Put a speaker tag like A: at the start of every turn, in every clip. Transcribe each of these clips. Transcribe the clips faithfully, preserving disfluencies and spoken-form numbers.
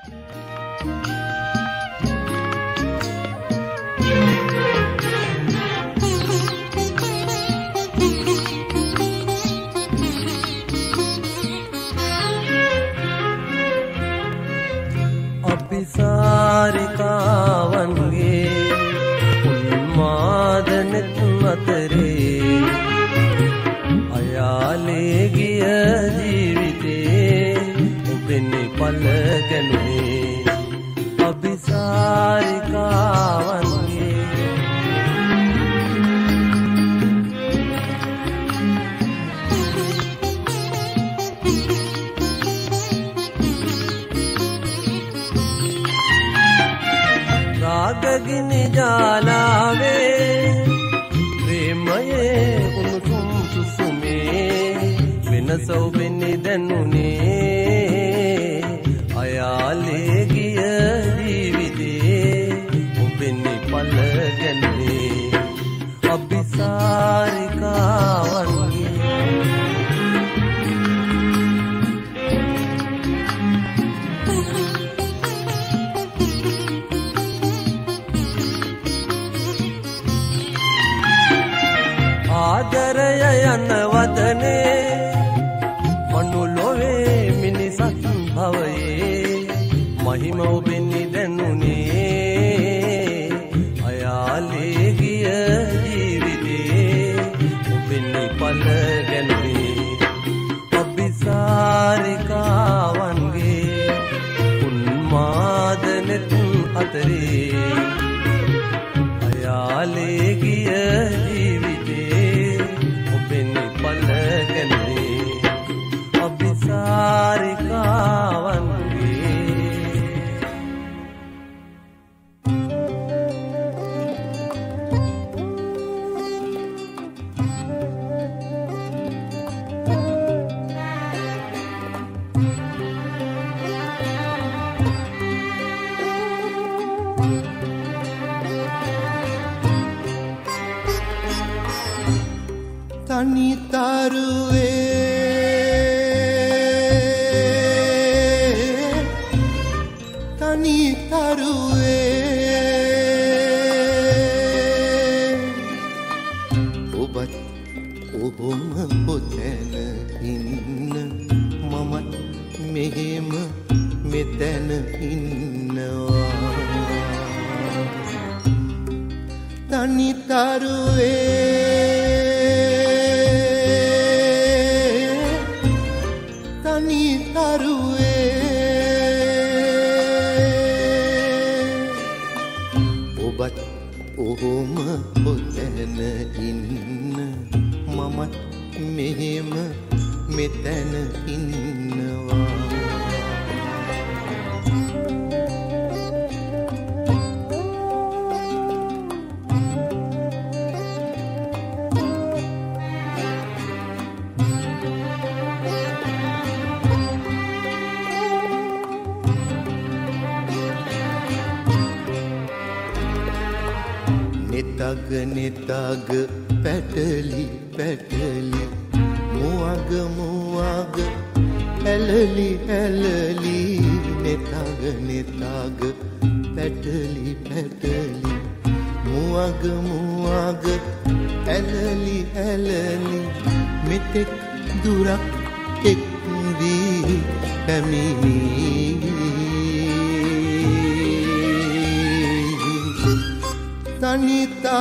A: අபிසාරිකාවන්ගේ උන්මාදනෙත් අතරේ අයාලේ ගිය ජීවිතේ ඔබෙන්නේ පල ගැනුනේ අபிසාරිකාවන්ගේ රාගගිනි ජාලාවේ ප්‍රේමයේ උණුසුම් සුසුමේ වෙනස ඔබෙන්නේ දැනුනේ අයාලේ ගිය ජීවිතේ ඔබෙන්නේ පල ගැනුනේ අபிසාරිකාවන්ගේ ආදරය යන වදනේ මනුලොවේ මිනිසත් භවයේ මහිම ඔබෙන්නේ දැනුනේ අයාලේ ගිය ජීවිතේ ඔබෙන්නේ පල ගැනුනේ අபிසාරිකාවන්ගේ උන්මාදනෙත් අතරේ අයාලේ ගිය
B: තනි තරුවේ තනි තරුවේ ඔබත් ඔහොම පොතැන ඉන්න මමත් මෙහෙම මෙතැන ඉන්නවා තනි තරුවේ ඔබත් ඔහොම පොතැන ඉන්න මමත් මෙහෙම මෙතැන ඉන්නවා නිතග නිතග පැටලි පැටලි මුවග මුවග ඇලලි ඇලලි නිතග නිතග පැටලි පැටලි මුවග මුවග ඇලලි ඇලලි මෙතෙක් දුරක් එක් වී පැමිණි තනි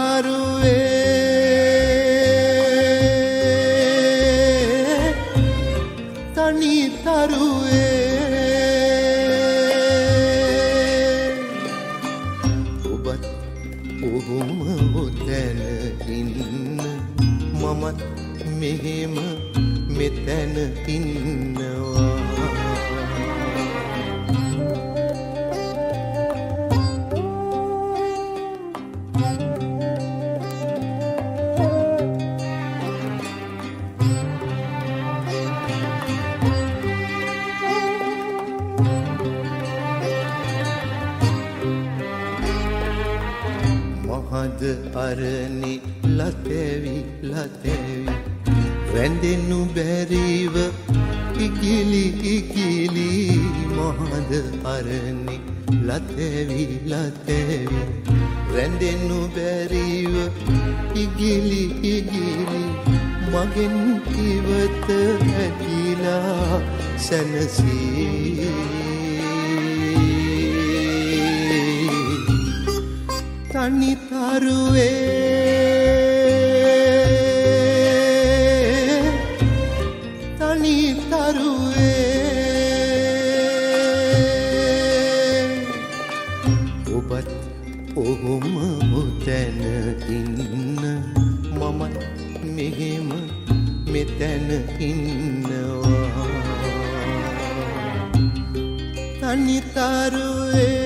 B: තරුවේ තනි තරුවේ ඔබත් ඔහොම ඔතැන ඉන්න මමත් මෙහෙම මෙතැන ඉන්නවා මහද අරණි ලතෙවි ලතෙවි වැඳෙනු බැරිව ඉකිලි ඉකිලි නොහඳ අරණි ලතෙවි ලතෙවි රැඳෙනු බැරිව ඉගිලි ඉගිලි මගෙන් ඉවත හැකිලා සැනසී තනි තරුවේ තනි තරුවේ ඔබත් ඔහොම උතැන ඉන්න මමත් මෙහෙම මෙතැන ඉන්නවා තනි තරුවේ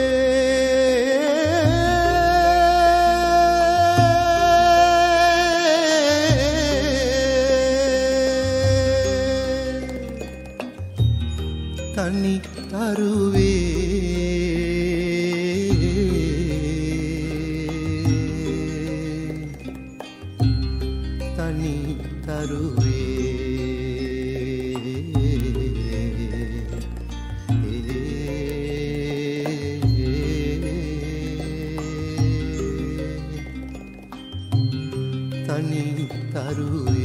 B: තනි තරුවේ තනි තරුවේ තනි තරුවේ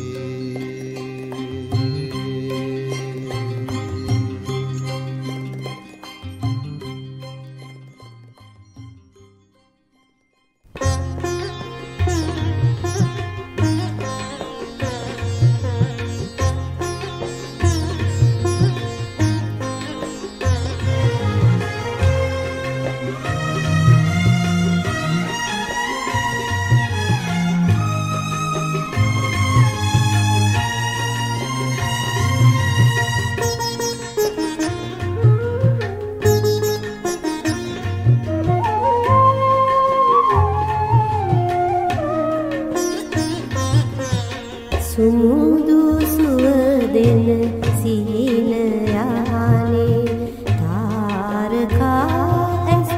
C: සුමුදු සුවදෙන සිහින යානේ තාරකා ඇස්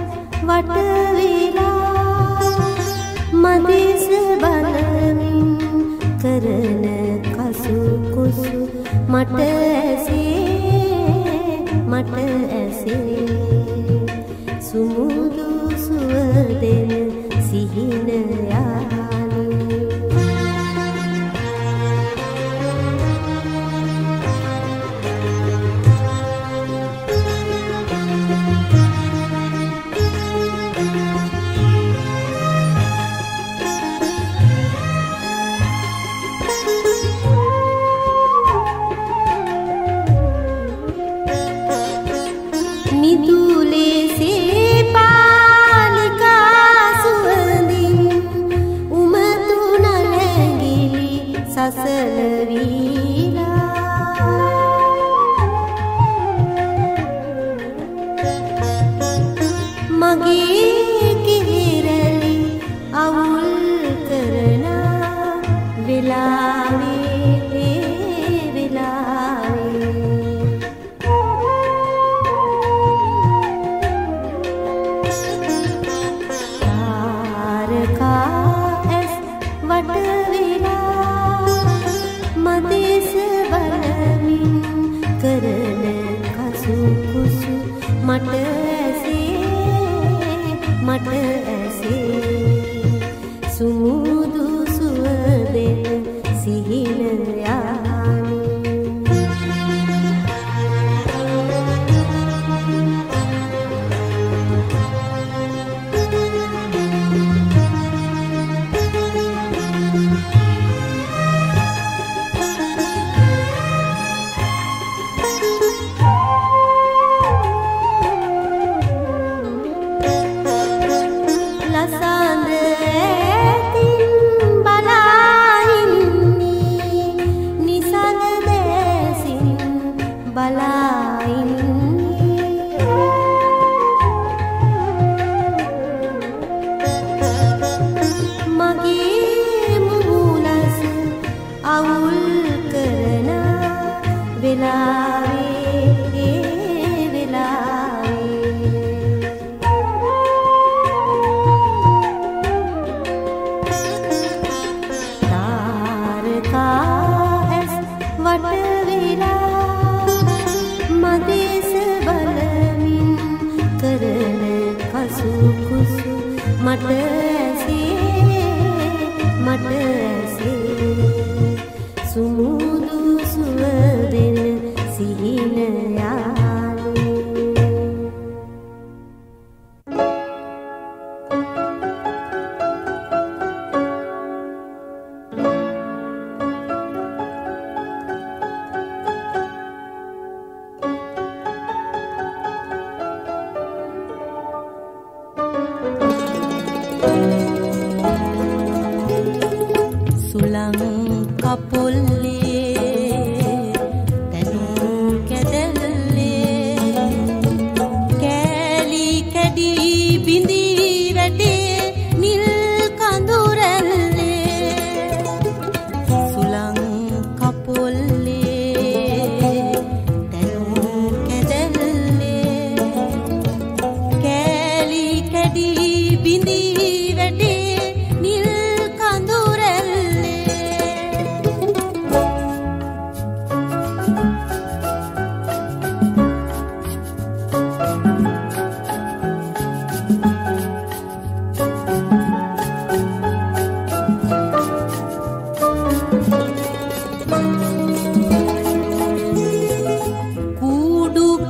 C: වටවිලා මදිස බලමින් කරන කසු කුසු මට ඇසේ මට ඇසේ සුමුදු සුවදෙන සිහින යානේ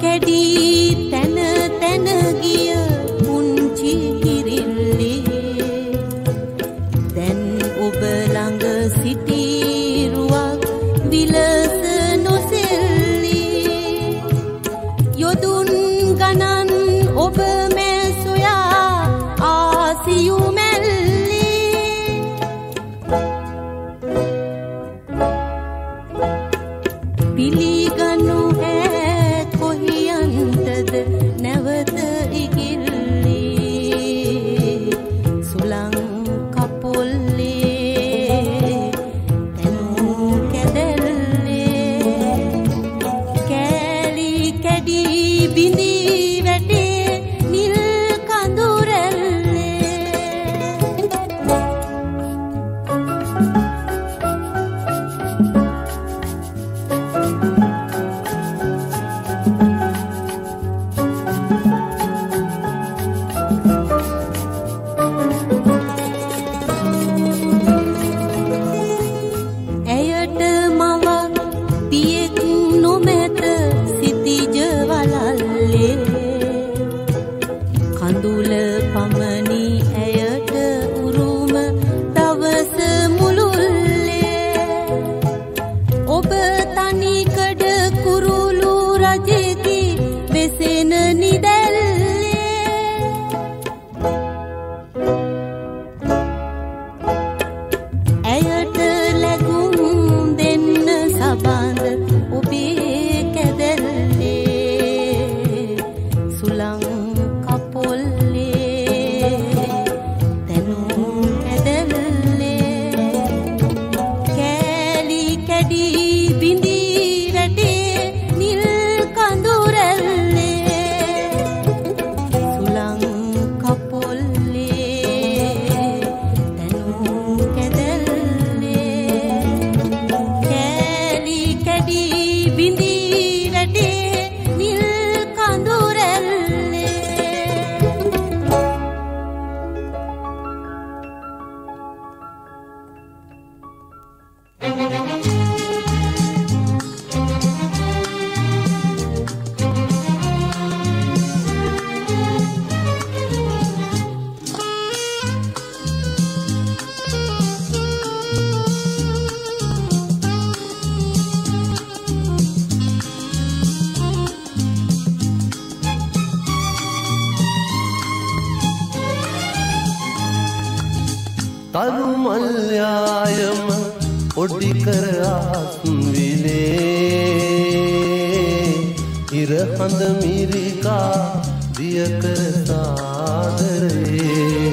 C: කැඩී තන තන ගිය පුංචි කිරිල්ලි දැන් ඔබ ළඟ සිටිරුවක් විලස නොසෙල්ලි යොදුන් ගණන් ඔබ මෑ සොයා ආසියු මැල්ලි පිළිගනු ඈ කොහියන්ටද නැවත ඉගිල්ලි සුලං කපොල්ලේ තනු කැදල්ලේ කෑලි කැඩී බිඳී වැටේ නිල් කඳුරැල්ලේ ඇයට මවක් පියෙක් නොමැත සිතිජ වලල්ලේ කඳුල පමණි ඇයට උරුම දවස මුළුල්ලේ ඔබ තනිකඩ කුරුළු රජෙකි වෙසෙන නිදැල්ලේ ඇයට ලැබුම් දෙන්න සබඳ ඔබේ කැදල්ලේ සුලං කපොල්ලේ තනු කැදල්ලේ කෑලි කැඩී බිඳී වැටේ නිල් කඳුරැල්ලේ සුලං කපොල්ලේ තනු කැදල්ලේ කෑලි කැඩී බිඳී වැටේ නිල් කඳුරැල්ලේ
A: තරු මල්යායම පොඩි කර ආත්විලේ ඉර හඳ මිරිකා දිය කර සාදරේ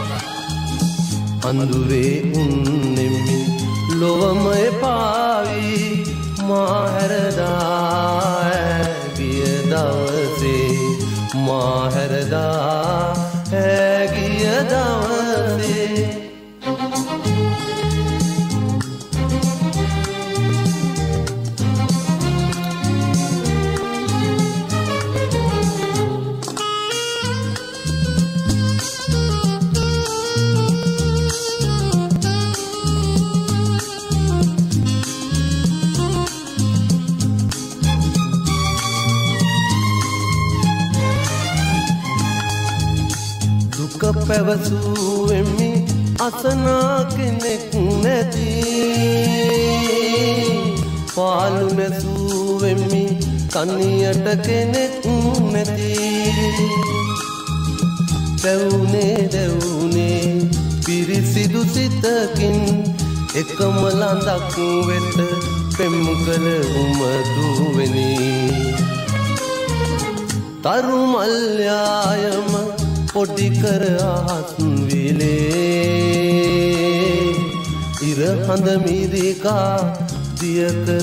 A: අඳුරේ උන්නෙමි ලොවමය පාවි මා හැරදා ගිය දවසේ මා හැරදා ගිය දවසේ දුක පැවසුවෙමි අසනා කෙනෙක් නැති පාලු නැසුවෙමි කනියට කෙනෙක් නැති දැවුනේ දැවුනේ පිරිසිදු සිතකින් එකම ලඳක් වෙත පෙම් කළ උමදුවෙනි තරු මල්යායම පොඩි කර ආත්විලේ ඉර හඳ මිරිකා දිය කර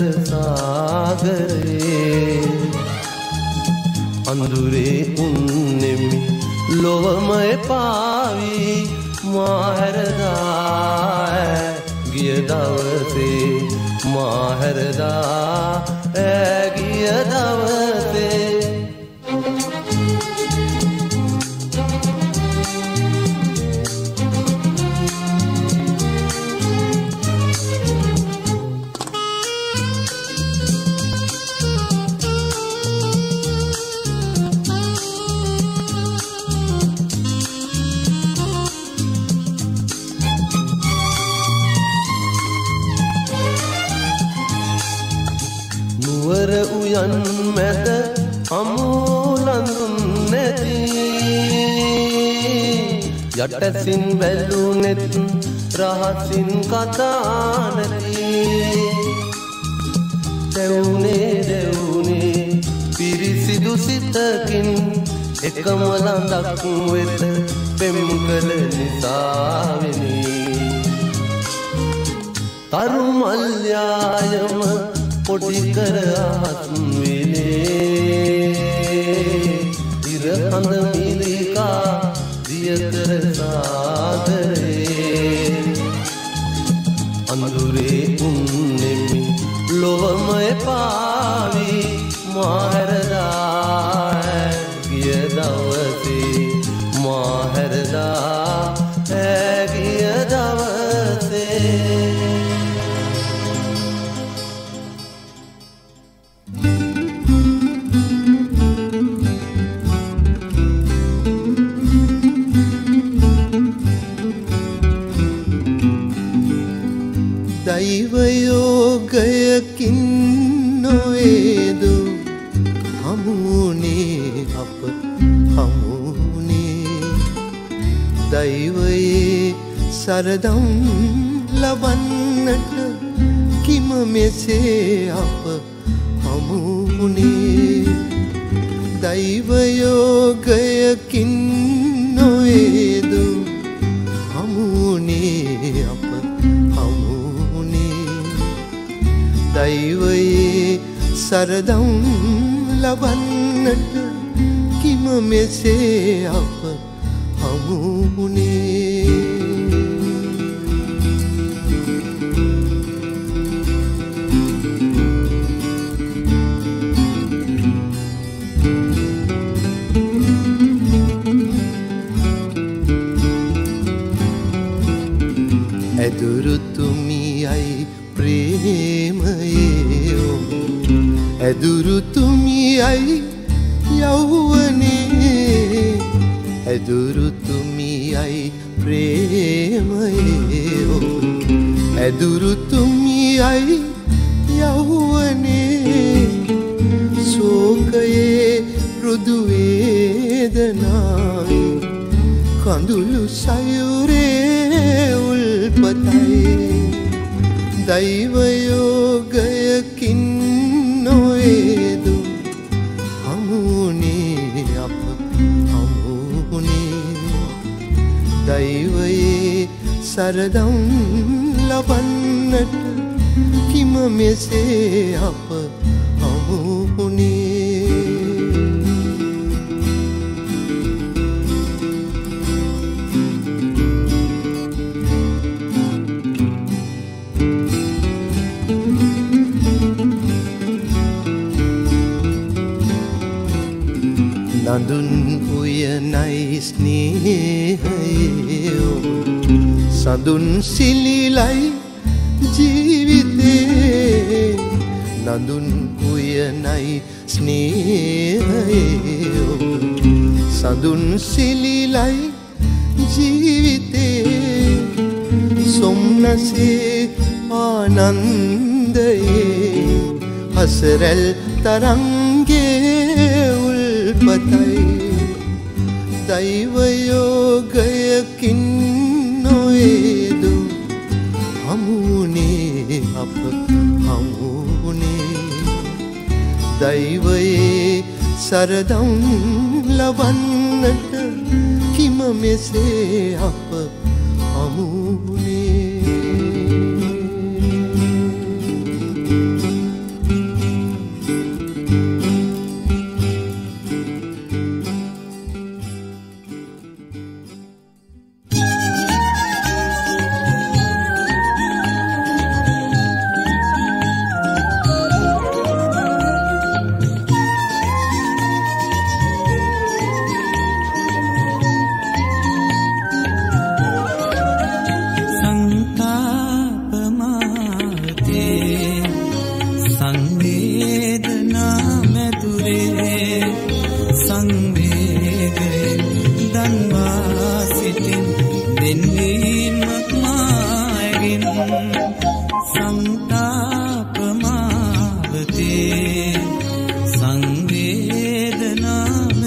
A: සාගරේ අඳුරේ උන්නෙමි ලොවමය පාවි මා හැරදා ගිය දවසේ මා හැරදා ගිය දවසේ ගියන් මැද අමුලඳුන් නැති යටසින් බැලුනෙත් රහසින් කතා නැති දෙවුනේ දෙවුනේ පිරිසිදු සිතකින් එකම ලඳක් වෙත පෙම් කළ නිසාවෙනි තරු මල්යායම පොඩි කර අහස් විලේ ඉර හඳ මිලිකා දිය කර සාගරේ අඳුරේ උන්නෙමි ලොවම එපාවි මාහැරදා ගිය දවසේ මාහැරදා ගිය දවසේ
B: දෛවයෝගයකින් නොවේදු හමුනේ අප හමුනේ දෛවයේ සරදම් ලබන්නට කිම මෙසේ අප හමුනේ දෛවයෝගයකින් නොවේදු හමුනේ අප දෛවයේ සරදම් ලබන්නට කිම මෙසේ අප හමුුනේ ඇදුරුතුමියයි ප්‍රේමයේ ඇදුරුතුමියයි යෞවනේ ඇදුරුතුමියයි ප්‍රේමයේ ඇදුරුතුමියයි යෞවනේ ශෝකයේ මෘදු වේදනාවේ කඳුළු සයුරේ උල්පතයි දෛවයෝගයකින් නොවේදු හමුනේ අප හමුනේ දෛවයේ සරදම් ලබන්නට කිම මෙසේ අප හමුනේ නඳුන් උයනයි ස්නේහයෝ සඳුන් සිලිලයි ජීවිතේ නඳුන් උයනයි ස්නේහයෝ සඳුන් සිලිලයි ජීවිතේ සොම්නසේ ආනන්දයේ හසරැල් තරංගේ උල්පතයි දෛවයෝගයකින් නොවේදු හමුනේ අප හමුනේ දෛවයේ සරදම් ලබන්නට කිම මෙසේ අප හමුනේ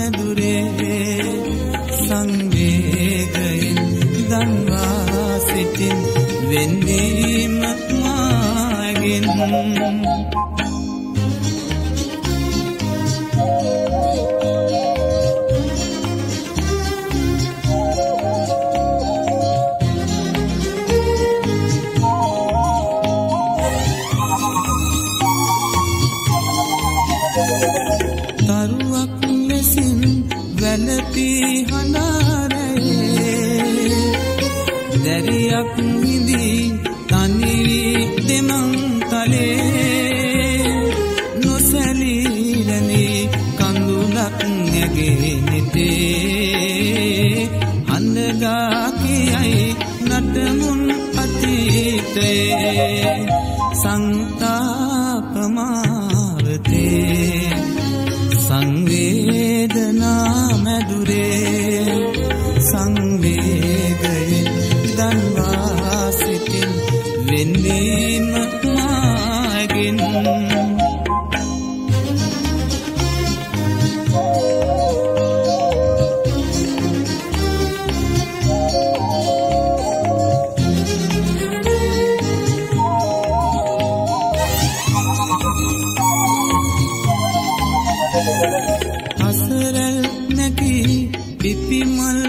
D: මැදුරේ සංවේගයෙන් දන්වා සිටින් වෙන්වීම මාගෙන් තරුවක් ලෙසින් වැළපී හඬාරයේ දැරියක් විඳී තනි වී දෙමන් තලේ නොසැලී කඳුලක් නැගේ නිතේ අඳගා කියයි නටමුන් අතීතයේ සංතාපමාවතේ සංවේදනා මැදුරේ සංවේගයෙන් දන්වා සිටින් වෙන්වීම මාගෙන් අසරල් නැකි පිපිමල්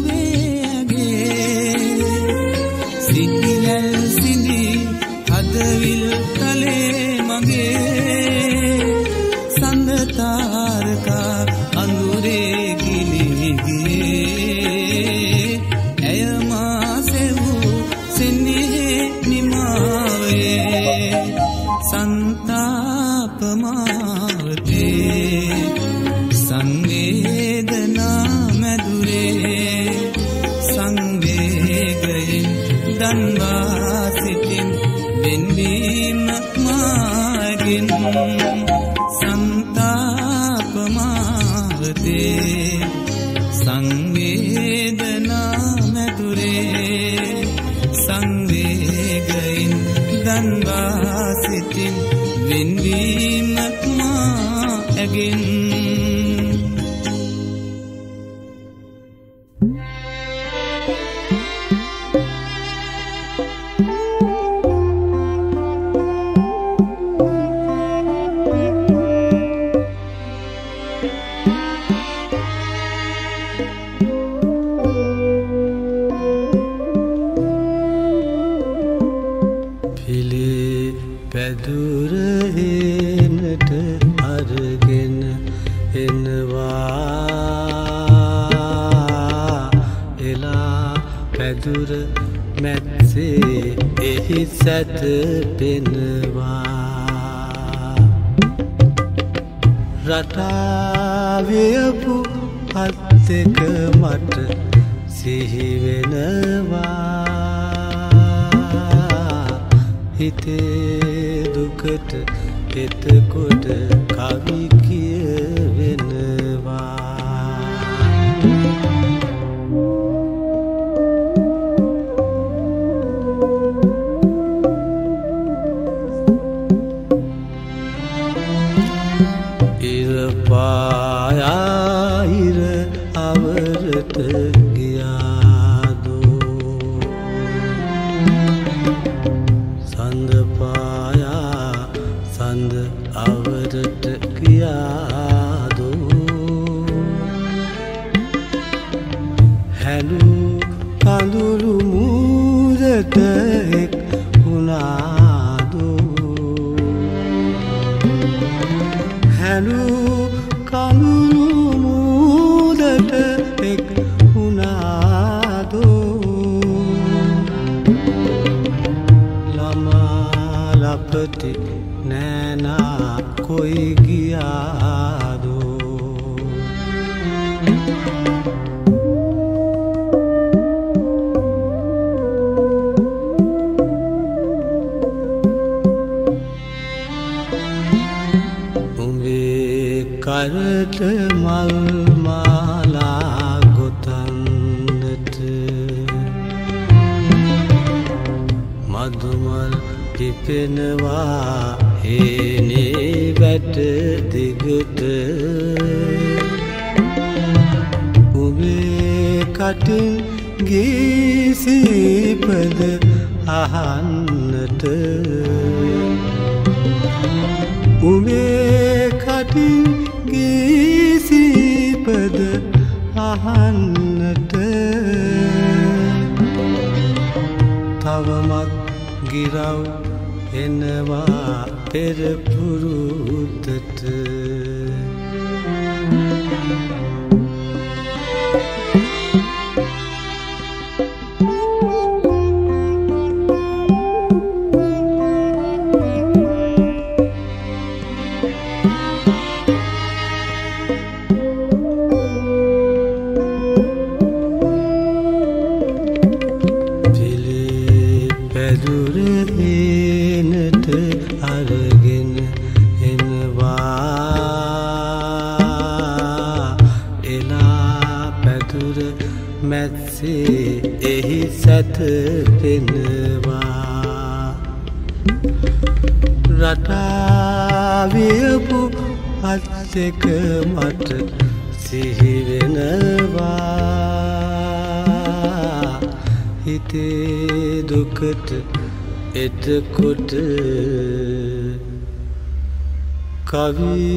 D: මුවේගේ සිටිලල් සිඳි හදවිල් තලේ මගේ සඳ තාරකා අඳුරේ ගිලී ගියේ ඇය මා සෙවූ සෙනෙහේ නිමාවේ සංතාපමාවතේ සංවේදනා මැදුරේ සංවේගයෙන් දන්වා සිටින් වෙන්වීම මාගෙන් සංතාපමාවතේ සංවේදනා මැදුරේ සංවේගයෙන් දන්වා සිටින් වෙන්වීම මාගෙන්
A: පැදුර හේනට අරගෙන එනවා එලා පැදුර මැත්සේ එහි සැතපෙනවා රටාවියපු අත් දෙක මට සිහිවෙනවා හිතේ දුකට එතකොට කවි කියවෙනවා ඉර පායා ඉර අවරට අවරට ගියාදෝ හැලු කඳුළු මූදට එක් වුණාදෝ හැලු කඳුළු මූදට එක් වුණාදෝ ළමා ලපටි නෑනා කොයි ගියාදෝ උඹේ කරට මල් මාලා ගොතන්නට මදුමල් පිපෙනවා හේනේ වැට දිගට කටින් ගීසීපද අහන්නට උඹේ කටින් ගීසීපද අහන්නට තවමත් ගිරව් එනවා පෙර පුරුද්දට එහි සැතපෙනවා රටාවියපු අත් දෙක මට සිහිවෙනවා හිතේ දුකට එතකොට කවි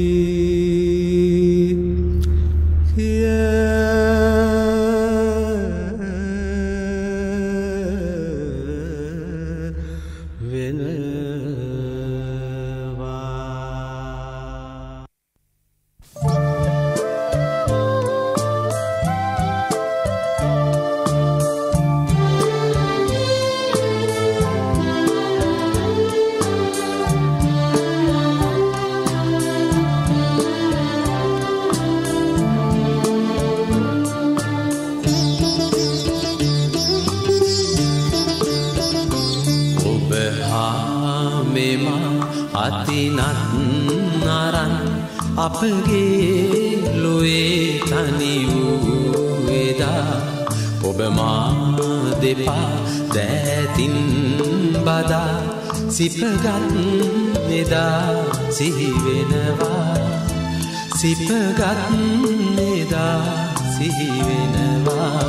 A: අපගේ ලොවේ තනි වූ එදා ඔබ මා දෙපා දෑතින් බදා සිපගත් එදා සිහිවෙනවා සිපගත් එදා සිහිවෙනවා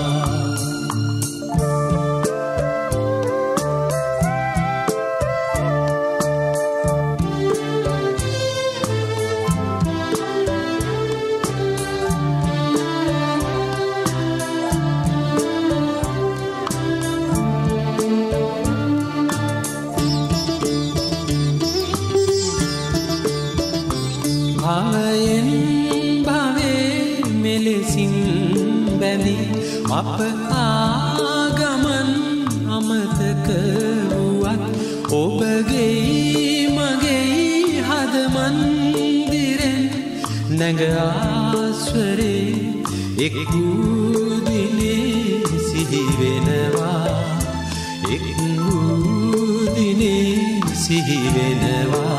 A: අප ආගමන් අමතක වුවත් ඔබගේ මගේ හද මන්දිරෙන් නැග ආස්වරේ එක් වූ දිනේ සිහිවෙනවා එක් වූ දිනේ සිහිවෙනවා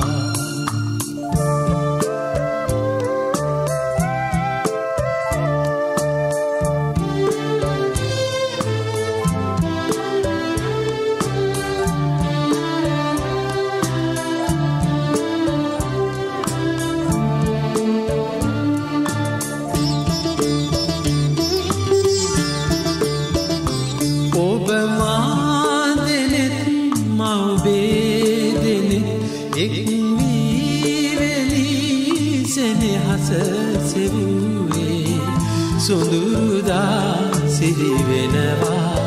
A: සුඳුරුදා සිහිවෙනවා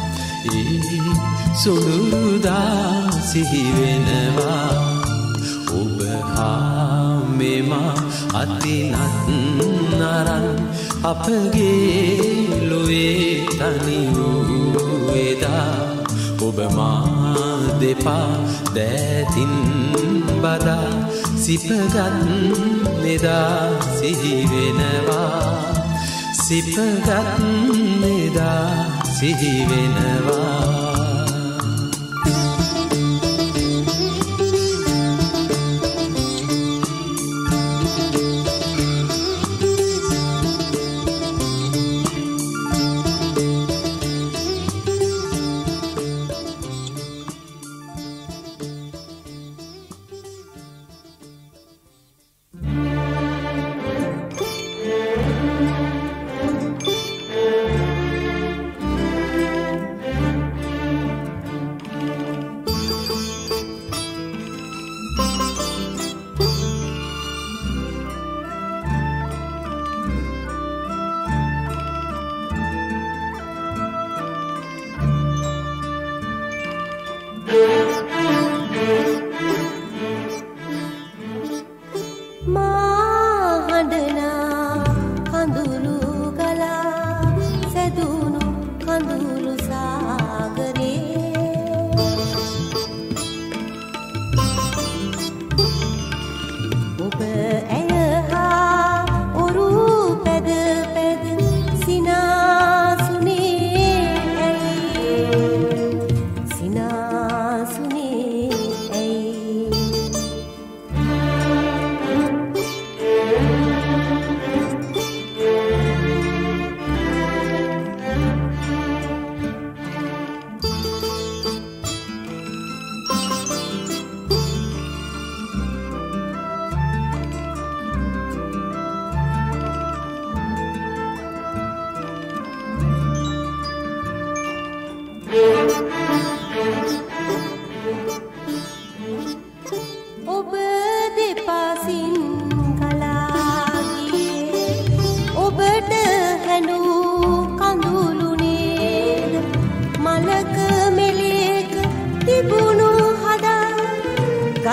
A: සුඳුරුදා සිහිවෙනවා ඔබ හා මෙමා අතිනත් නරන් අපගේ ලොවේ තනි වූ එදා ඔබ මා දෙපා දෑතින් බදා සිපගත් එදා සිහිවෙනවා සිපගත් එදා සිහිවෙනවා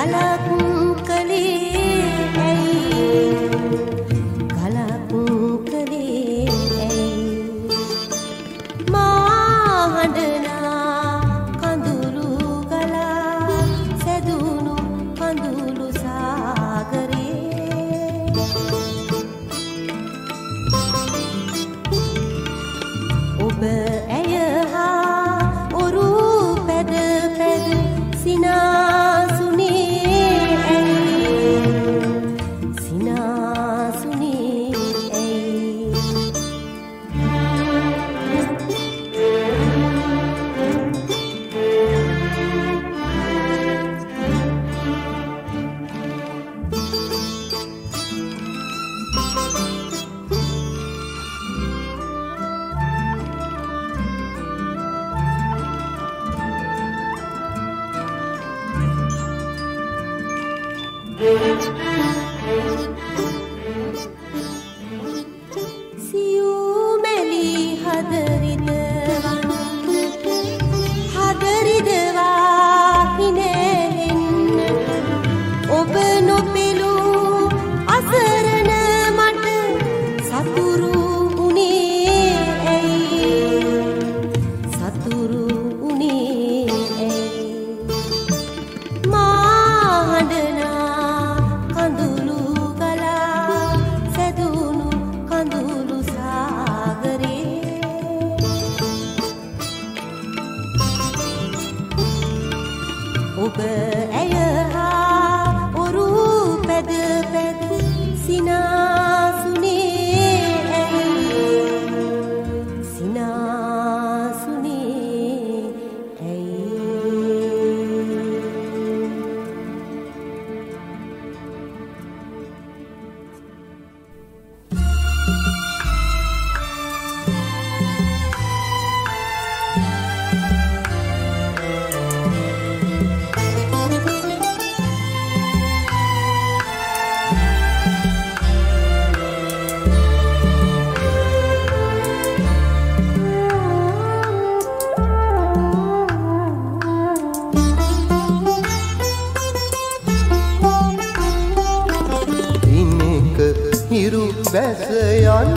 B: බැස යන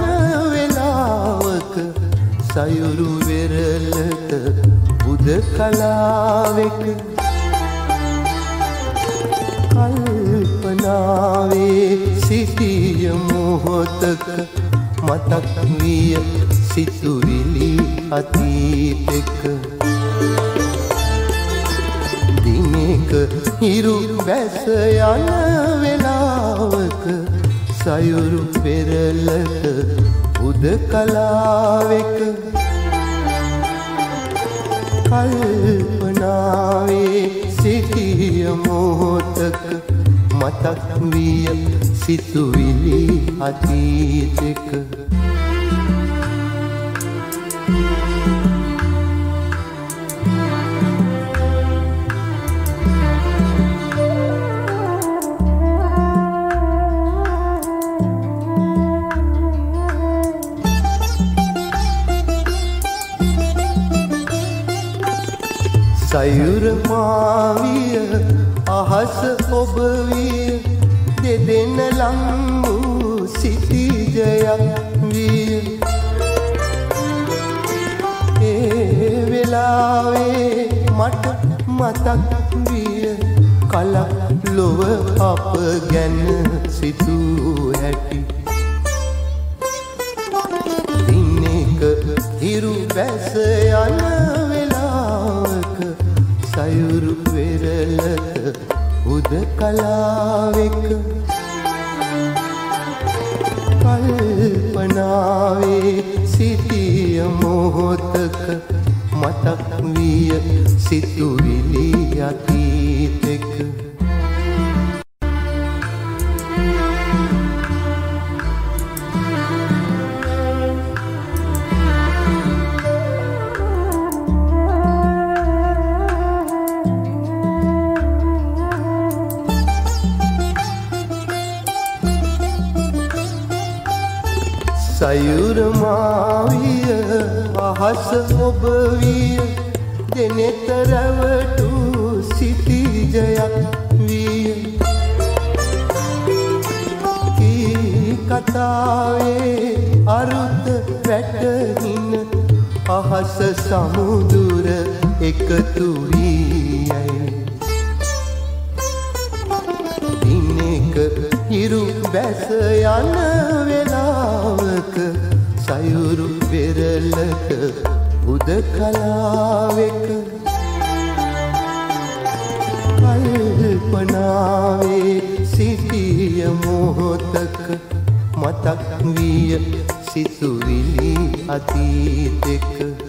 B: වෙලාවක සයුරු වෙරළට උදකලාවෙක කල්පනාවේ සිටිය මොහොතක මතක් විය සිතුවිලි අතීතෙක දිනක හිරු බැස යන වෙලාවක සයුරු පෙරළට උදකලාවෙක කල්පනාවේ සිටිය මොහොතක මතක් විය සිතුවිලි අතීතෙක සයුර මාවිය අහස ඔබ විය දෙදෙන ලං වූ සිටිජයක් විය ඒ වෙලාවේ මට මතක් විය කලක් ලොව අප ගැන සිතූ හැටි දිනක හිරු බැස යන සයුරු වෙරළට උදකලාවෙක කල්පනාවේ සිටිය මොහොතක මතක් විය සිතුවිලි අතීතෙක සයුර මාවිය අහස ඔබ විය දෙනෙත රැවටූ සිටිජයක් විය කතාවේ අරුත වැටහින අහස සමුදුර එකතු වී දිනක හිරු බැස යන වෙලාවක සයුරු වෙරළට උදකලාවෙක කල්පනාවේ සිටිය මොහොතක මතක් විය සිතුවිලි අතීතෙක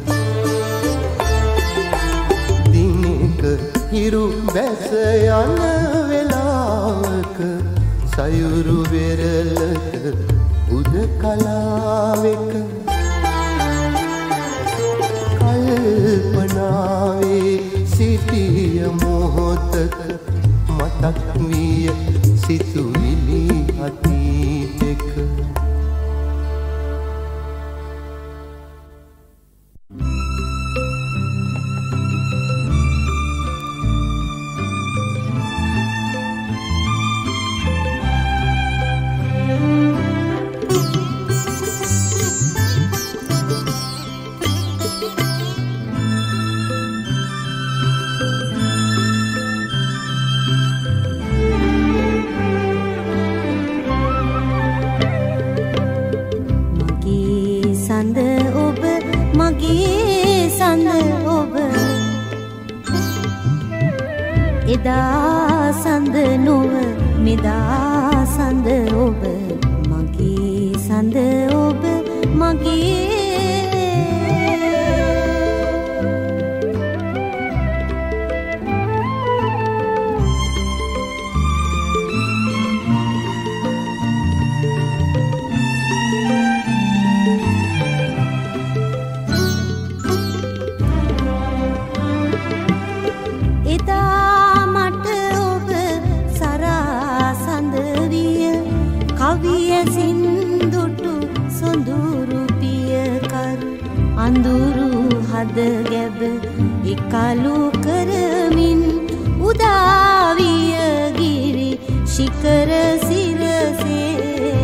B: දිනක හිරු බැස යන වෙලාවක සයුරු වෙරළට උදකලාවෙක කල්පනාවේ සිටිය මොහොතක මතක් විය සිතුවිලි අතීතෙක
C: එදා සඳ නොව මෙදා සඳ ඔබ මගේ සඳ ඔබ මගේ අඳුරු හද ගැබ එකලු කරමින් උදාවිය ගිරි ශිකර සිරසේ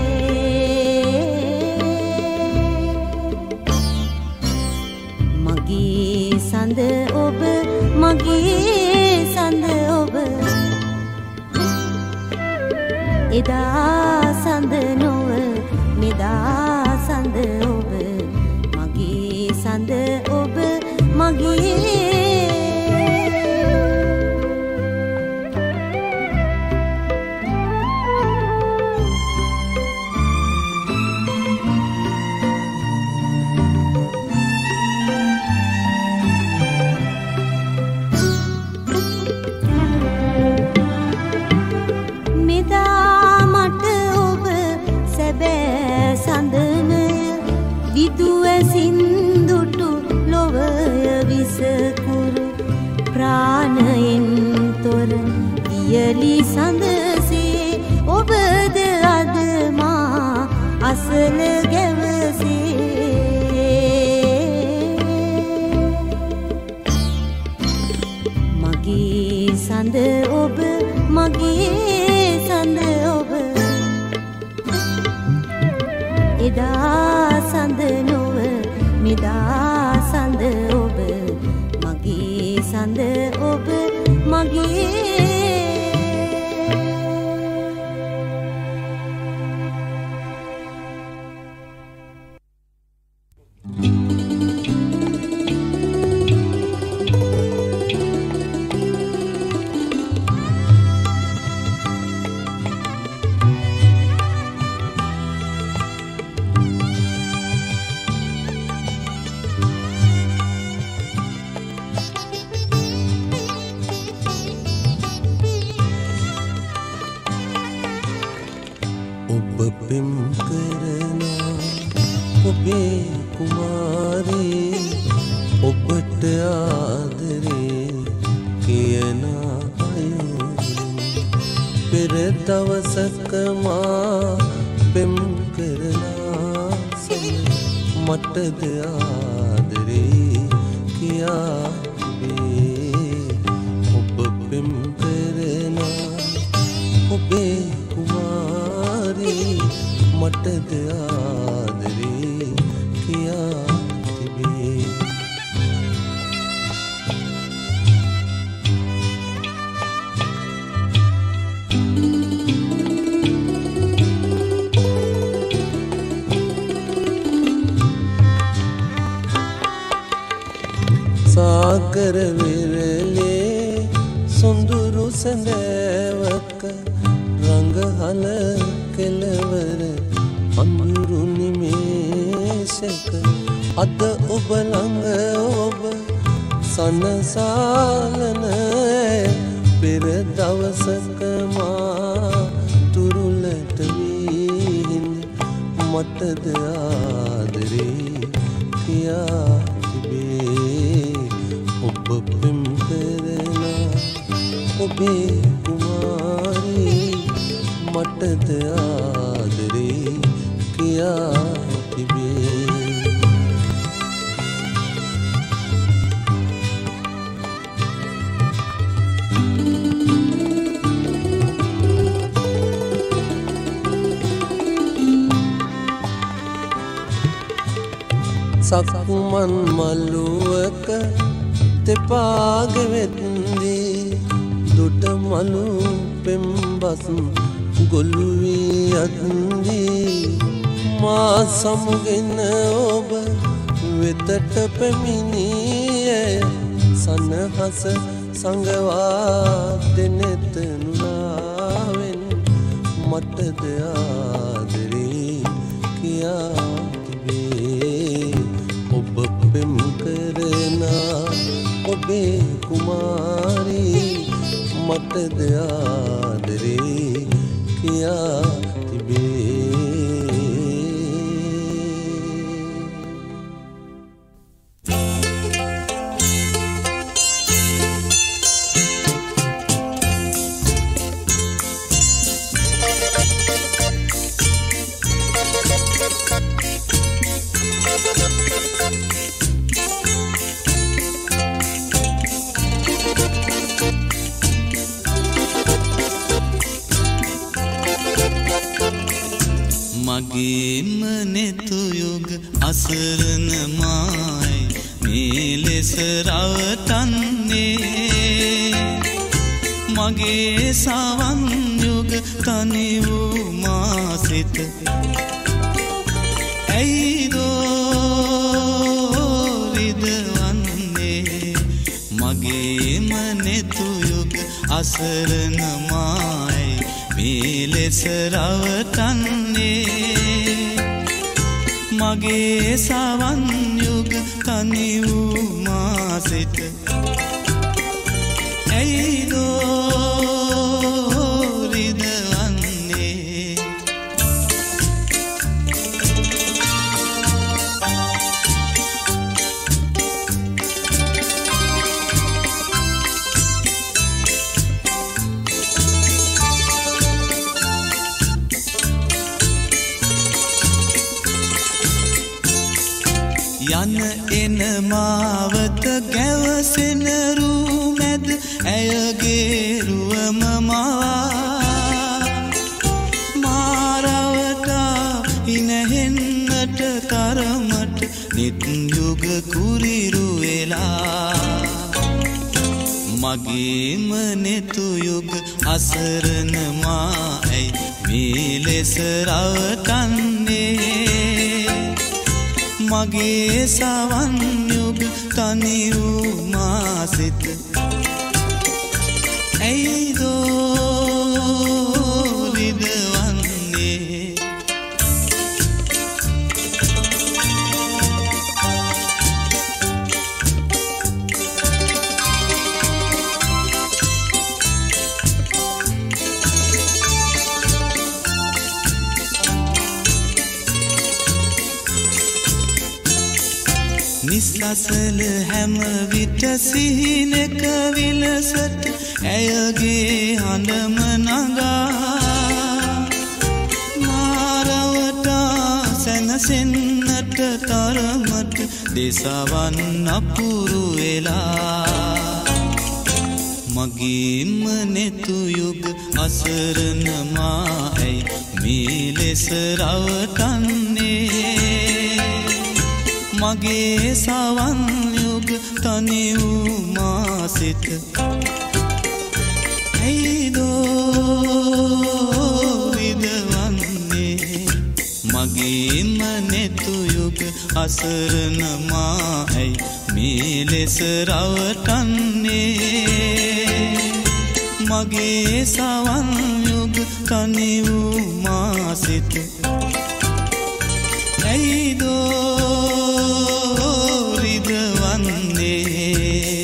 C: මගේ සඳ ඔබ මගේ සඳ ඔබ එදා සඳ නොව මෙදා සඳ ඔබ සඳ ඔබ මගේ මෙදා මට ඔබ සැබෑ සඳම විදුවසින් විසකුරු ප්‍රාණයෙන් තොර ඉයලි සඳසේ ඔබද අද මා අසල ගැවසේ මගේ සඳ ඔබ මගේ සඳ ඔබ එදා සඳ නොව මෙදා සඳ ඔබ මගේ සඳ ඔබ මගේ
A: පෙම් කරන ඔබේ කුමාරී ඔබට ආදරේ කියන අය පෙර දවසක මා පෙම් කරලා මටද ආදරේ කියා ඔබ පෙම් කරන ඔබේ කුමාරී මටද ආදරේ කියා තිබේ. සාගර විරලේ සොඳුරු සඳවක රංගහල කෙලවර අඳුරු නිමේෂක අද ඔබ ළඟ ඔබ සනසාලන පෙර දවසක මා තුරුලට වීහිඳ මටද ආදරේ කියා ඔබ පෙම් කරන ඔබේ කුමාරී මටද ආදරේ කියා තිබේ. සක්මන් මළුවක තෙපාගෙවෙත්දී දුට මලු පෙම්බස් ගොළු වී අත්දී මා සමුගෙන ඔබ වෙතට පැමිණියේ සනහස සංගවා දෙනෙත නුලාවෙන් මටද ආදරේ කියා තිබේ. ඔබ පෙම් කරන ඔබේ කුමාරී මටද ආදරේ කියා තිබේ.
D: මගේම නෙතු යුග අසරණ මායි මේ ලෙස රවටන්නේ. මගේ සවන් යුග තනි වූ මා සිත ඇයිදෝ විදවන්නේ. මගේම නෙතු යුග අසරණ මායි මේ ලෙස රවටන්නේ. මගේ සවන් යුග තනි වූ මා සිත ඇයිදෝ රිදවන්නේ. යන එන මාවත ගැවසෙන රූමැද ඇයගේ රුවම මවා මාරවටා ඉනහෙන්නට තරමට නිත් යුග කුරිරු වෙලා. මගේම නෙතු යුග අසරණ මා ඇයි මේ ලෙස රවටන්නේ. මගේ සවන් යුග තනි වූ මා සිත ඇයිදෝ රිදවන්නේ. නිස්සසල හැම විට සිහිනක විලසට ඇයගේ හඬම නගා මාරවටා සැනසෙන්නට තරමට දෙසවන් අපුරු වෙලා. මගේම නෙතු යුග අසරණ මා ඇයි මේ ලෙස රවටන්නේ මගේ සවන් යුග තනි වූ මා සිත ඇයිදෝ විදවන්නේ මගේම නෙතු යුග අසරණ මා ඇයි මේ ලෙස රවටන්නේ මගේ සවන් යුග තනි වූ මා සිත ඇයිදෝ රිදවන්නේ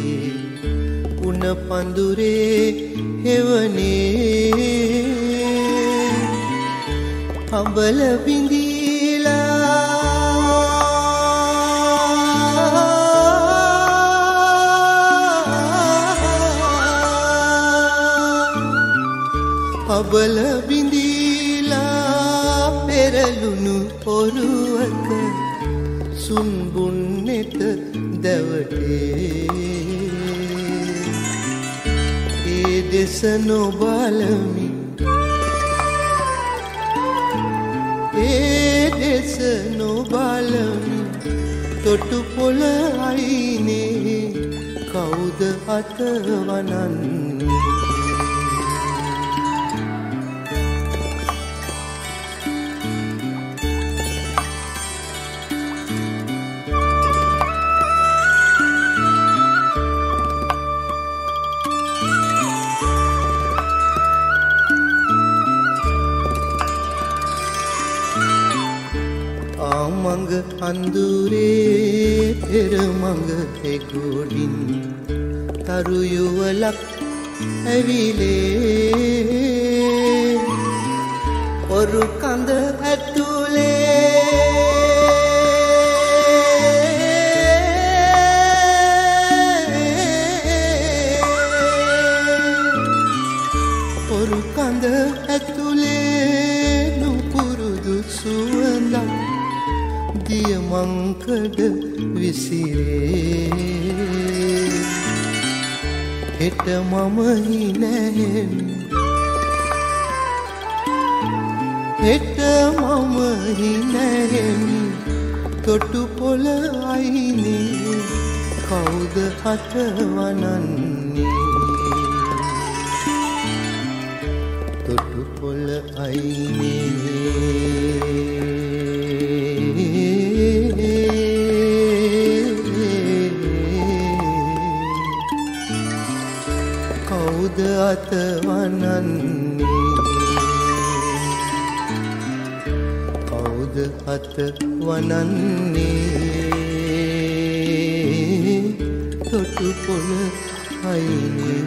B: උණ පඳුරේ හෙවනේ අඹල බිඳීලා අඹල බිඳීලා පෙරළුණු පොරුවක සුන්බුන්නෙත දැවටේ ඒ දෙස නොබලමි ඒ දෙස නොබලමි තොටු පොළ අයිනේ කවුද අත වනන්නේ මඟ අඳුරේ පෙර මඟ එගොඩින් තරු යුවලක් ඇවිලේ ඔරු කඳ ඇතුලේ ඔරු කඳ ඇතුලේ නුපුරුදු සුවඳක් දිය මංකඩ විසිරේ හෙට මම හිනැහෙමි හෙට මම හිනැහෙමි තොටු පොළ අයිනේ කවුද අත වනන්නේ තොටු පොළ අයිනේ කවුද අත වනන්නේ කවුද අත වනන්නේ තොටු පොළ අයිනේ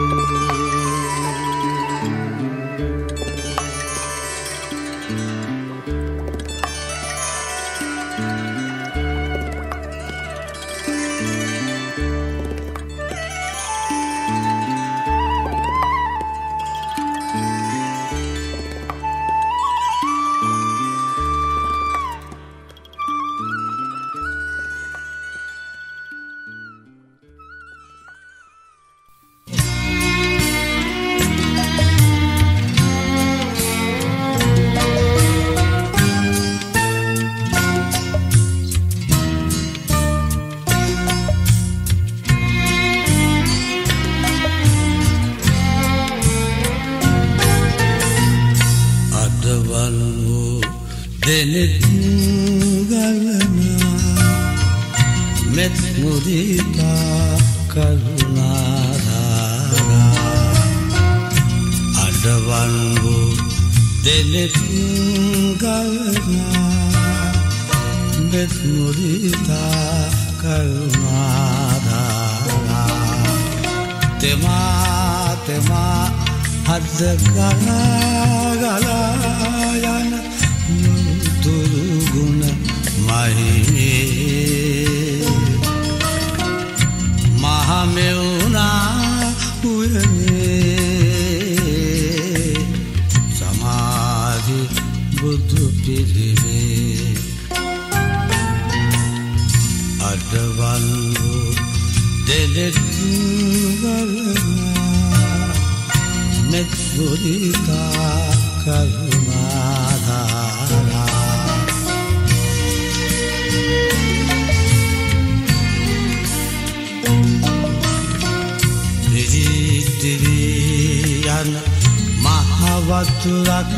D: වතුරක්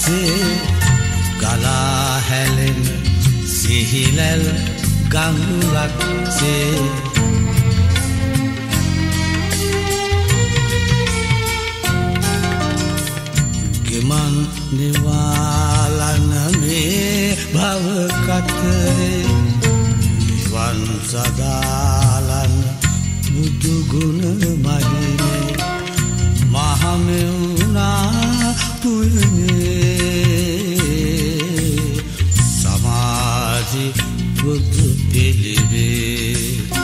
D: සේ ගලා හැලෙන සිහිලල් ගඟුලක් සේ ගෙමන් නිවාලන මේ භව කතරේ නිවන් සදාලන බුදු සුගුණ මහිනේ මහමෙවුනා පුයනේ සමාධි බුදු පිළිවේ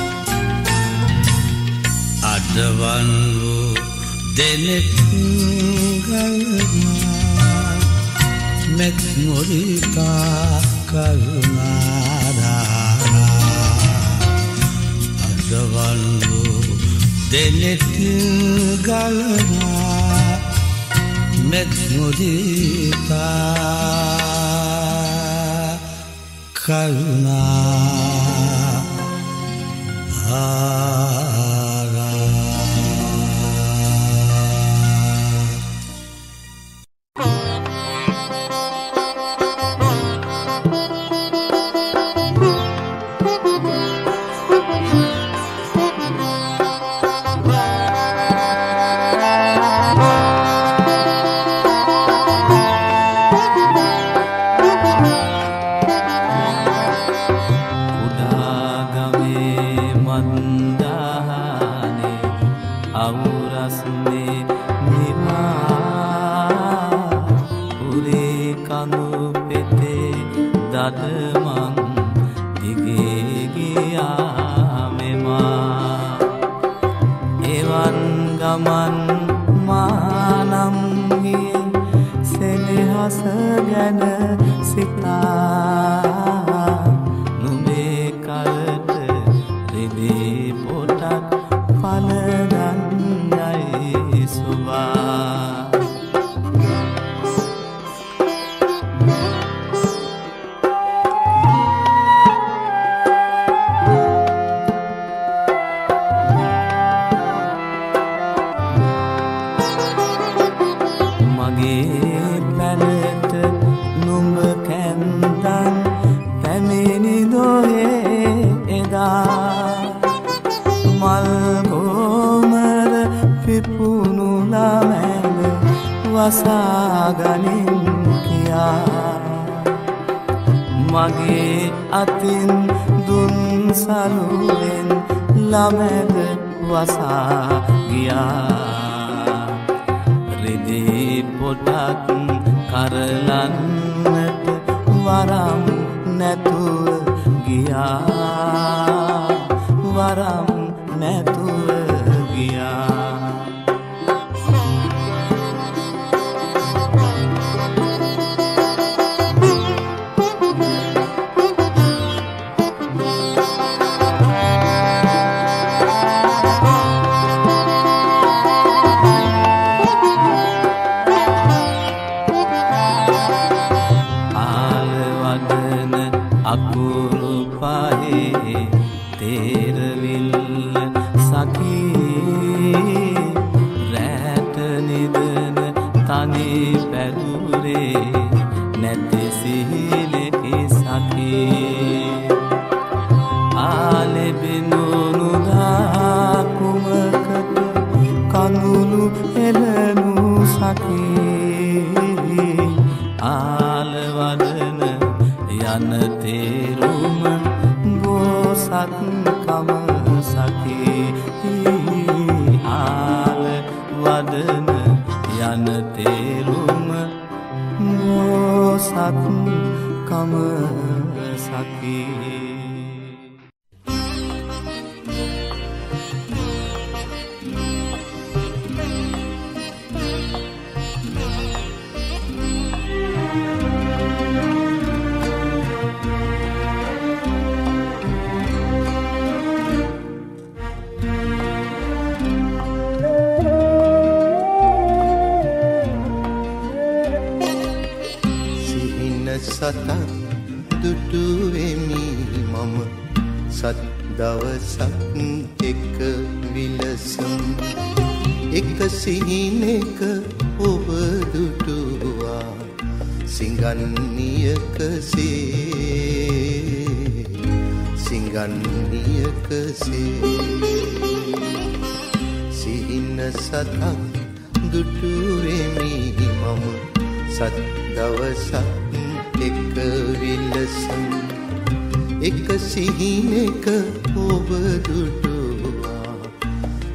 D: අදවන් වූ දෙනෙත් ගලනා මෙත් මොරිකා කරුණාරා අදවන් වූ දෙනෙත් ගලනා මෙත් මොරිකා කරුණාරා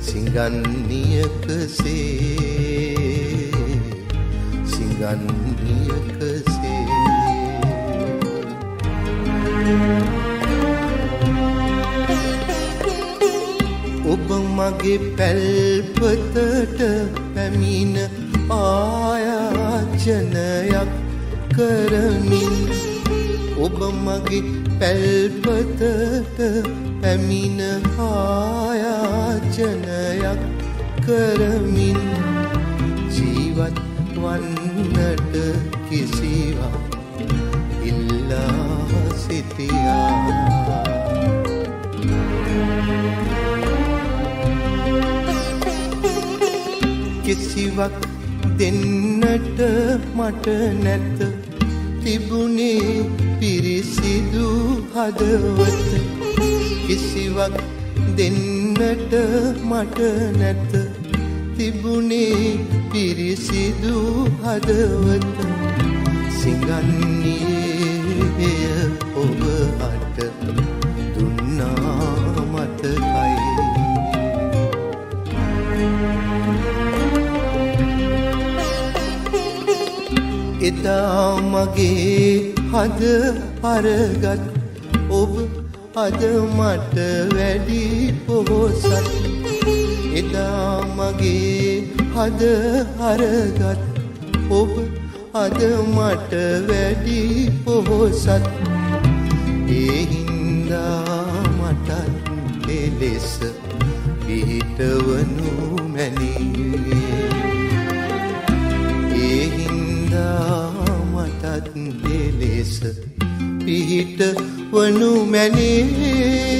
B: සිඟන්නියකසේ සිඟන්නියකසේ ඔබ මගේ පැල්පතට පැමිණ ආයාචනයක් කරමින් ඔබ මගේ පැල්පතට පැමිණ ආයාචනයක් කරමින් ජීවත් වන්නට කිසිවක් ඉල්ලා සිටියා කිසිවක් දෙන්නට මට නැත තිබුණේ පිරිසිදු හදවත කිසිවක් දෙන්නට මට නැත තිබුණේ පිරිසිදු හදවත සිඟන්නියේ ඔබ අට දුන්නා මතකයි එදා මගේ හද අරගත් ඔබ අද මට වැඩි පොහොසත් එදා මගේ හද අරගත් ඔබ අද මට වැඩි පොහොසත් ඒ හින්දා මටත් එලෙස පිහිටවනු මැනේ ඒ හින්දා මටත් එලෙස පිහිටවනු මැනේ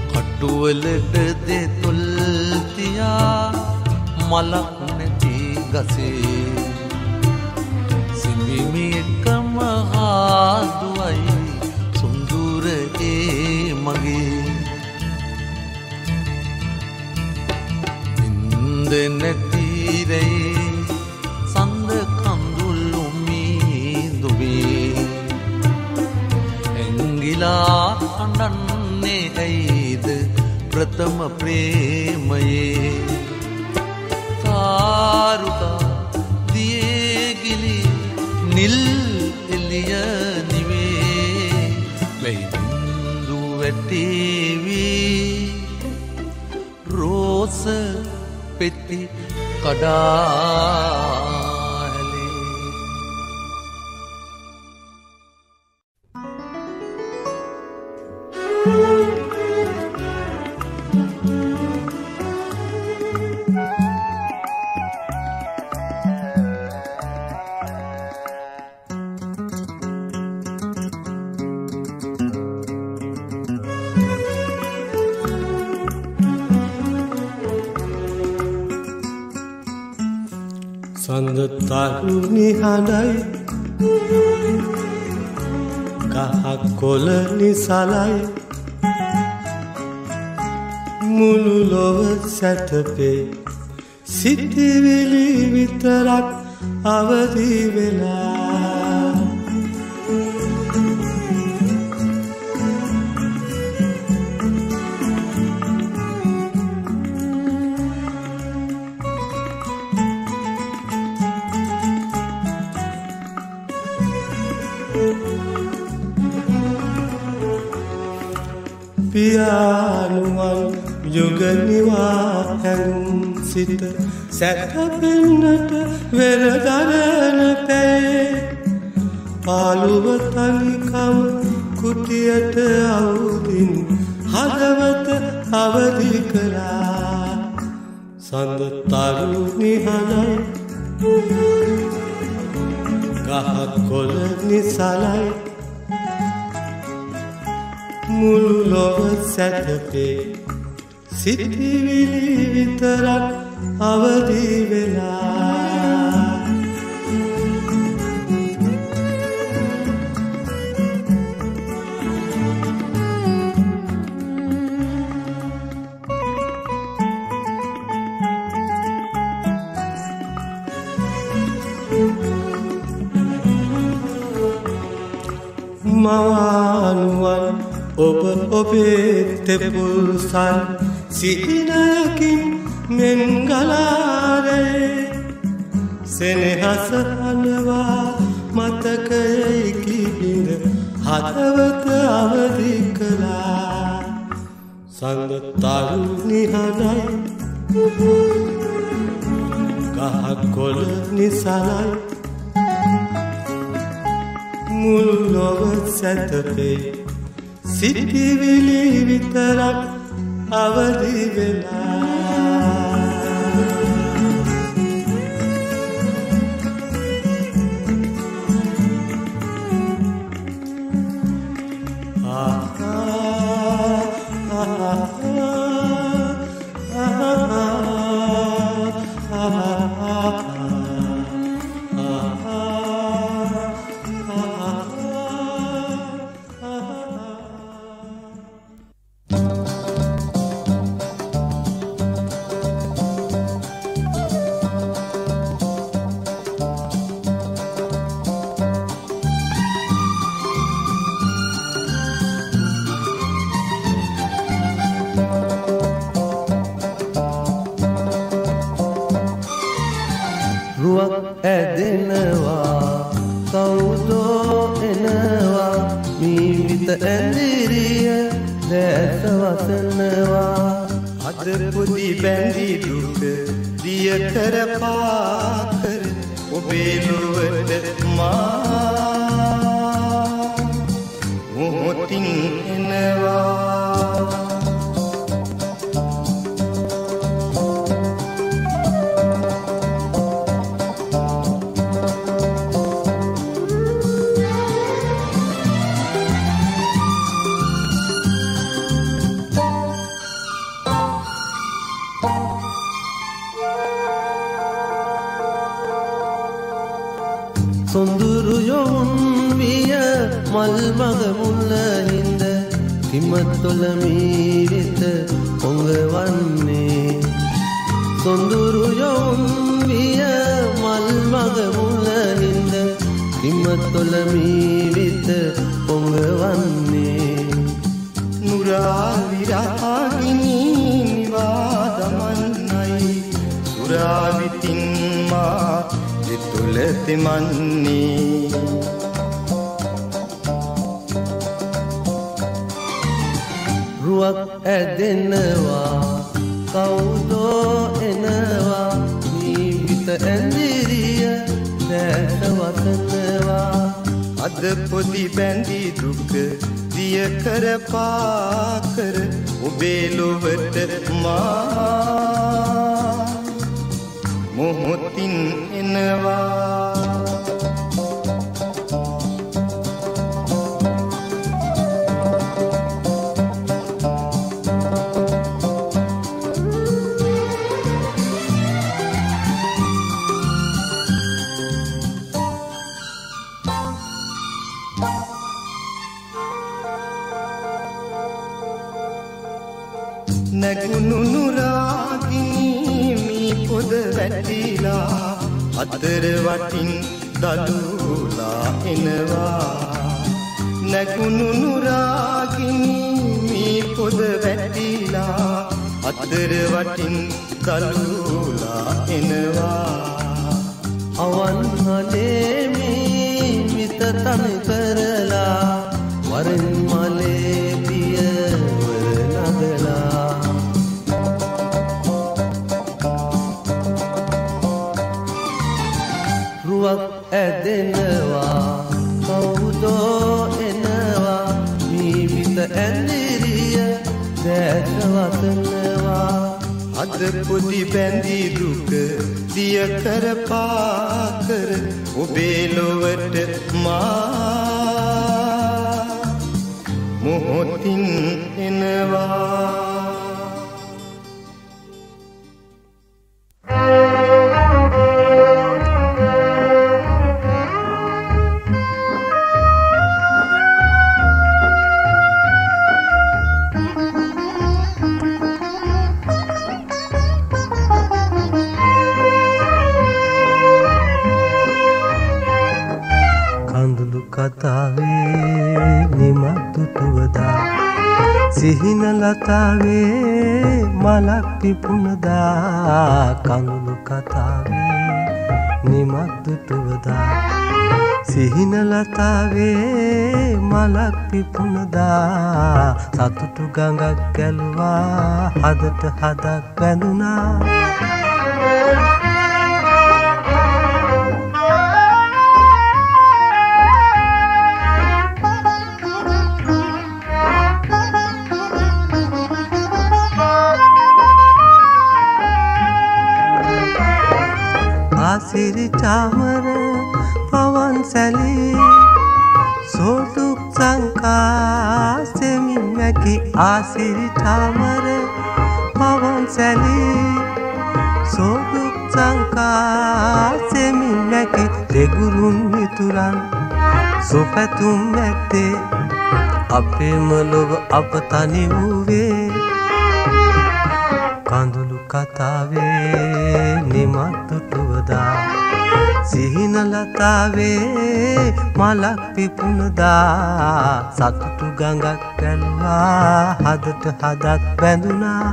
A: අටුවලට දෙතුල් තියා මලක් නැති ගසේ සිඹිමි එකම හාදුවයි සුන්දුර ඒ මගේ ඉන්ද නැතිරේ සඳ කඳුළු මීදුවේ ඇංගිලා අඬන්නේ ඇයිද ප්‍රථම ප්‍රේමයේ කාරුකා දියගිලි නිල් එලිය නිවේ වෙයිදු වැටේවී රෝස පෙති කඩා
E: සඳ තරුණි හඬයි කහක් කොළ නිසලයි මුළු ලොව සැතපේ සිතිවිලි විතරක් අවදි වෙලා පියානුවන් යුගනිවා හැඟුම් සිත සැතපෙන්නට වෙරදරන පැයේ පාළුව තනිකම කුටියට අවුදින් හදවත අවදි කළා සඳ තරුණි හඬයි ගහක් කොළ නිසලයි මුළු ලොව සැතපේ සිතිවිලි විතරක් අවදි වෙලා මවානුවන් ඔබ ඔබේ තෙපුල් සල් සිහිනයකින් මෙන් ගලාරේ සෙනෙහස අනවා මතකයේ කිහිඳ හදවත අවදි කළා සඳ තරුණි හඬයි ගහක් කොළ නිසලයි මුළු ලොව සැතපේ සිතිවිලි විතරක් අවදි වෙලා
A: රුවක් ඇදෙනවා කවුදෝ එනවා මීවිත ඇඳිරිය දැස වසනවා
B: අද පුදි බැඳි දුක දිය කර පාකර ඔබේ ලොවට මා මොහොතින් එනවා
A: සොඳුරු යොවුන් විය මල් මග මුල්ල හිඳ කිමතොල මීරිත පොඟවන්නේ සොඳුරු යොවුන් විය මල් මග මුල්ල හිඳ කිමතොල මීරිත පොඟවන්නේ
B: නුරා විරාගිනි නිවාදමන්නයි සුරා විතින් මා දෙතුල තෙමන්නේ
A: රුවක් ඇදෙනවා කවුදෝ එනවා ජීවිත ඇඳිරිය දැස වසනවා
B: අද පොදි බැඳි දුක දිය කර පාකර ඔබේ ලොවට මා මොහොතින් එනවා නැගුණු නුරාගිනි මී පොද වැටිලා අතර වටින් දලුලා එනවා නැගුණු නුරාගිනි මී පොද වැටිලා අතර වටින් දලුලා එනවා
A: අවන්හලේ මී මිත තනි කරලා වරෙන් මලේ පියවර නගලා රුවක් ඇදෙනවා කවුදෝ එනවා ජීවිත ඇඳිරිය දැස වසනවා
B: අද පොදි බැඳි දුක දිය කර පාකර ඔබේ ලොවට මා මොහොතින් එනවා
A: කතාවේ නිමතුතුවදා සිහින ලතාවේ මලක් පිපුණදා කඳුළු කතාවේ නිමතුතුවදා සිහින ලතාවේ මලක් පිපුණදා සතුටු ගඟක් ගැලුවා හදට හදක් බැඳුනා ආසිරි චාමර පවන් සැලී සෝදුක් සංකා සෙමින් නැකි ආසිරි චාමර පවන් සැලී සෝදුක් සංකා සෙමින් නැකි දෙගුරුන් මිතුරන් සොපැතුම් ඇත්තේ අපේම ලොව අප තනි වූවේ කඳුළු කතාවේ නිමතුතුවදා සිහින ලතාවේ මලක් පිපුණදා සතුටු ගඟක් ගැලුවා හදට හදක් බැඳුනා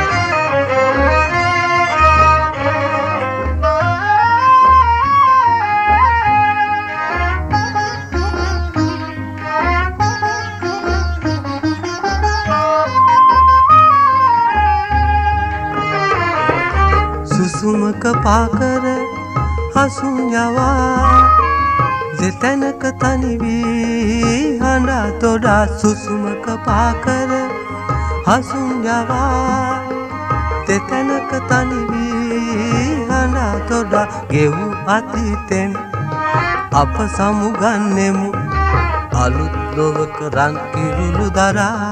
A: සුසුමක පාකර හසුන් යවා දෙතැනක තනිවී හඬා තොඩා සුසුමක පාකර හසුන් යවා දෙතැනක තනිවී හඬා තොඩා ගෙවු අතීතෙන් අප සමුගන්නෙමු අලුත් ලොවක රන් කිරුළු දරා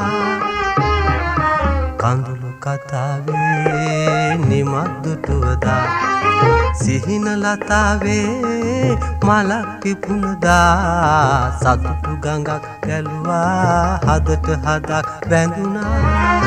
A: කඳුළු කතාවේ නිමද්දුටුවදා සිහින ලතාවේ මලක් පිපුණදා සතුටු ගඟක් ගැලුවා හදට හදක් බැඳුනා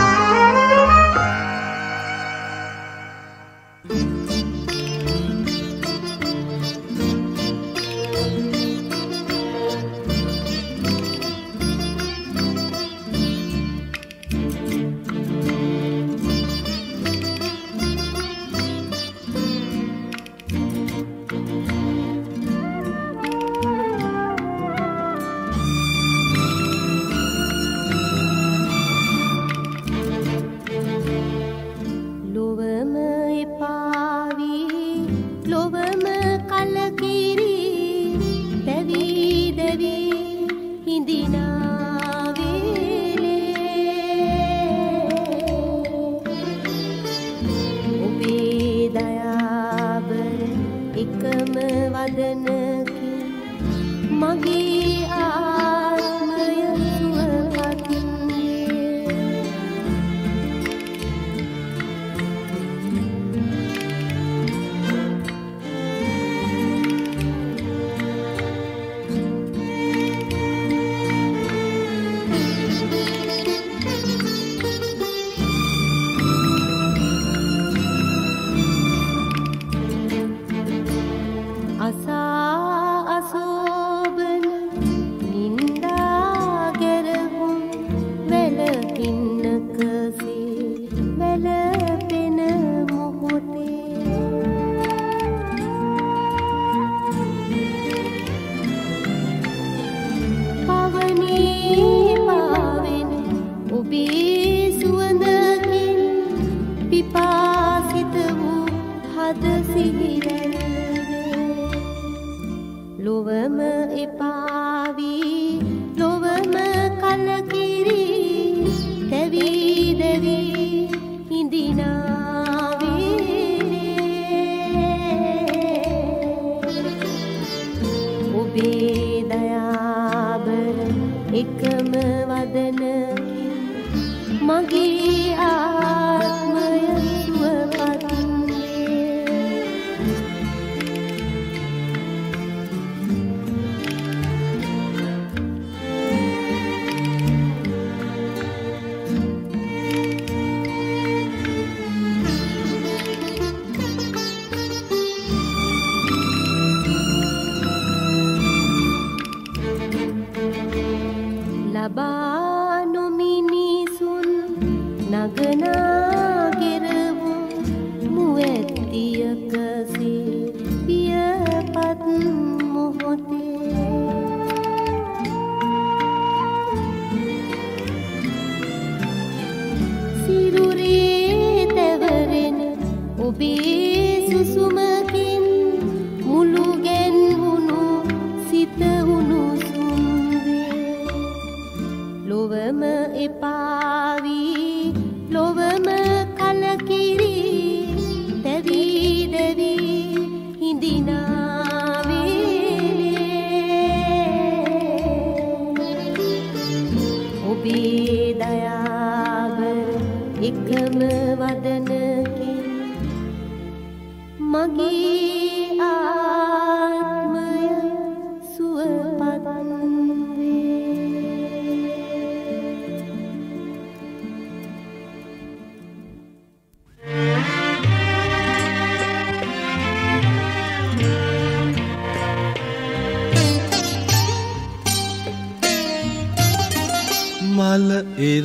E: මල ඉර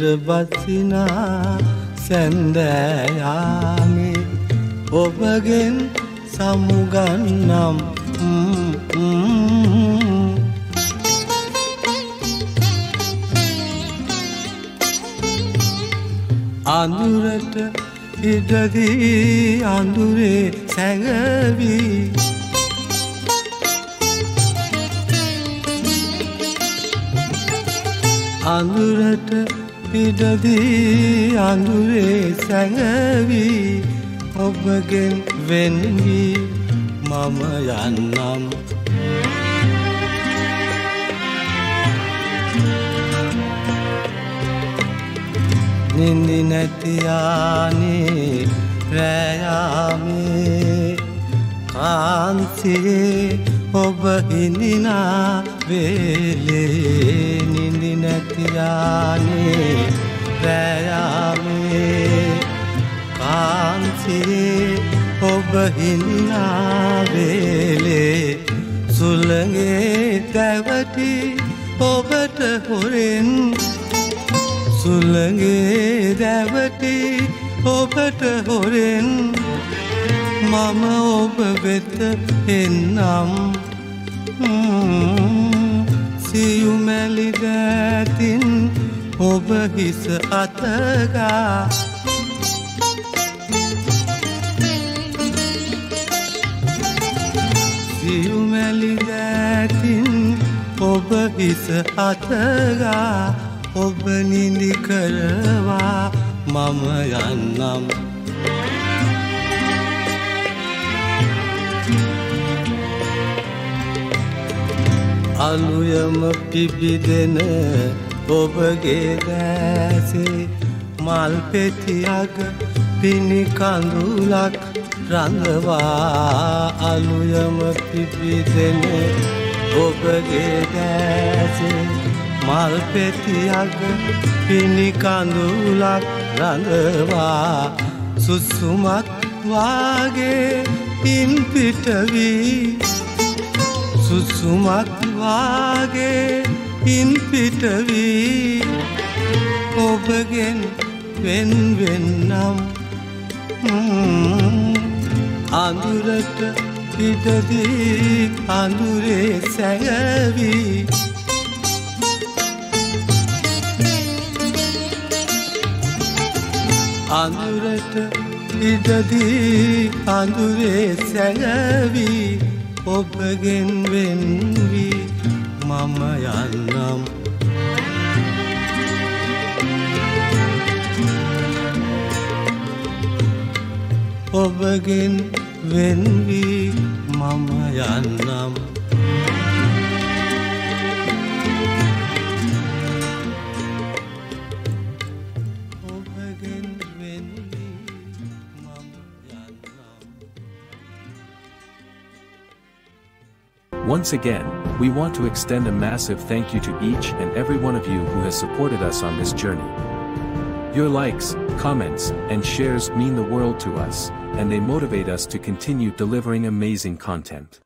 E: බසිනා සැන්දෑයාමේ ඔබගෙන් සමුගන්නම් අඳුරට ඉඩදී අඳුරේ සැඟවී අඳුරට ඉඩදී අඳුරේ සැඟවී ඔබගෙන් වෙන් වී මම යන්නම් නින්දි නැති යානේ රැයාමේ කාන්සියේ ඔබ හිඳිනා වේලේ නිදි නැති යානේ රැයාමේ කාන්සියේ ඔබ හිඳිනා වේලේ සුළඟේ දැවටි ඔබට හොරෙන් සුළඟේ දැවටි ඔබට හොරෙන් මම ඔබ වෙත එන්නම් සියුමැලි දැතින් ඔබ හිස අතගා සියුමැලි දැතින් ඔබ හිස අතගා ඔබ නිදි කරවා මම යන්නම් අලුයම පිබිදෙන ඔබගේ දැසේ මල් පෙතියක පිණි කඳුලක් රඳවා අලුයම පිබිදෙන ඔබගේ දැසේ මල් පෙතියක පිණි කඳුලක් රඳවා සුසුමක් වාගේ ඉන් පිටවී සුසුමක් වාගේ ඉන් පිටවී ඔබගෙන් වෙන් වෙන්නම් අඳුරට පිටදී අඳුරේ සැඟවී අඳුරට පිටදී අඳුරේ සැඟවී ඔබගෙන් වෙන් වී මම යන්නම් ඔබගෙන් වෙන් වී මම යන්නම් ඔබගෙන් වෙන් වී මම යන්නම්.
F: Once again, we want to extend a massive thank you to each and every one of you who has supported us on this journey. Your likes, comments, and shares mean the world to us, and they motivate us to continue delivering amazing content.